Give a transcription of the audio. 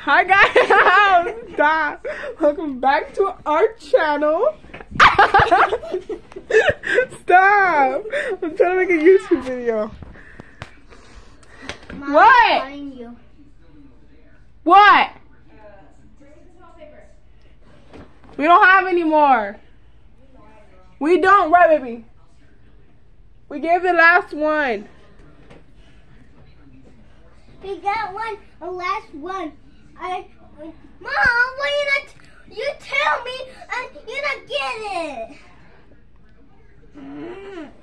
Hi guys! Stop! Welcome back to our channel. Stop! I'm trying to make a YouTube video. Mom, What? I'm you. What? We don't have any more. We don't, right, baby? We gave the last one. We got one, the last one. Mom, why you not? You tell me, and you not get it.